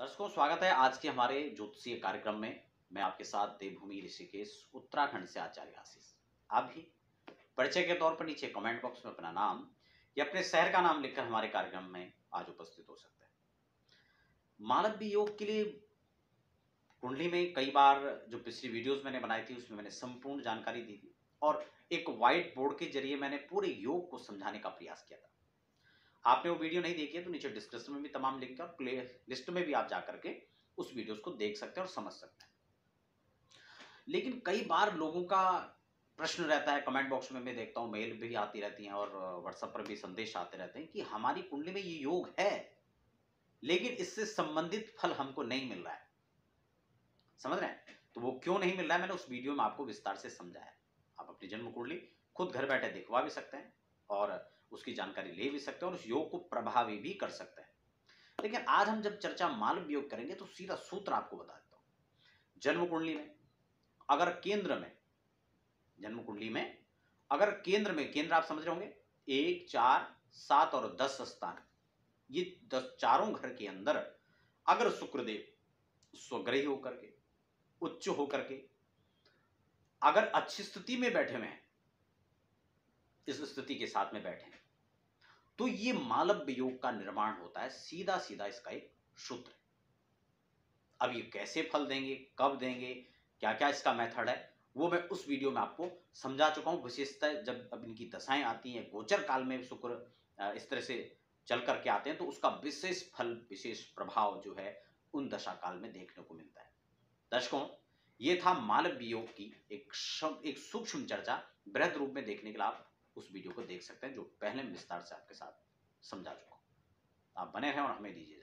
दर्शकों, स्वागत है आज के हमारे ज्योतिषीय कार्यक्रम में। मैं आपके साथ देवभूमि ऋषिकेश उत्तराखंड से आचार्य आशीष। आप भी परिचय के तौर पर नीचे कमेंट बॉक्स में अपना नाम या अपने शहर का नाम लिखकर हमारे कार्यक्रम में आज उपस्थित हो सकते हैं। मालव्य योग के लिए कुंडली में कई बार जो पिछली वीडियोस मैंने बनाई थी उसमें मैंने संपूर्ण जानकारी दी थी और एक व्हाइट बोर्ड के जरिए मैंने पूरे योग को समझाने का प्रयास किया था। आपने वो वीडियो नहीं देखी है तो नीचे डिस्क्रिप्शन में भी तमाम लिंक है और प्ले लिस्ट में भी आप जाकर के उस वीडियोस को देख सकते हैं और समझ सकते हैं। लेकिन कई बार लोगों का प्रश्न रहता है, कमेंट बॉक्स में मैं देखता हूँ, मेल भी आती रहती हैं और व्हाट्सएप पर भी संदेश आते रहते हैं कि हमारी कुंडली में ये योग है लेकिन इससे संबंधित फल हमको नहीं मिल रहा है। समझ रहे हैं? तो वो क्यों नहीं मिल रहा है मैंने उस वीडियो में आपको विस्तार से समझाया। आप अपनी जन्म कुंडली खुद घर बैठे दिखवा भी सकते हैं और उसकी जानकारी ले भी सकते हैं और उस योग को प्रभावी भी कर सकते हैं। लेकिन आज हम जब चर्चा मालव्य योग करेंगे तो सीधा सूत्र आपको बता देता हूं। जन्म कुंडली में अगर केंद्र में जन्म कुंडली में अगर केंद्र में केंद्र आप समझ रहे होंगे 1, 4, 7 और 10 स्थान, ये 10 चारों घर के अंदर अगर शुक्रदेव स्वग्रही होकर के उच्च होकर के अगर अच्छी स्थिति में बैठे हुए हैं, इस स्थिति के साथ में बैठे हैं, तो ये मालव्य योग का निर्माण होता है। सीधा सीधा इसका एक सूत्र है। अब ये कैसे फल देंगे, कब देंगे, क्या क्या इसका मेथड है, वो मैं उस वीडियो में आपको समझा चुका हूं। विशेषतः जब अब इनकी दशाएं आती हैं, गोचर काल में शुक्र इस तरह से चल करके आते हैं तो उसका विशेष फल, विशेष प्रभाव जो है उन दशा काल में देखने को मिलता है। दर्शकों, ये था मालव्य योग की एक सूक्ष्म चर्चा। बृहद रूप में देखने के लिए आप उस वीडियो को देख सकते हैं जो पहले विस्तार से आपके साथ समझा चुका हूं। आप बने रहें और हमें दीजिए।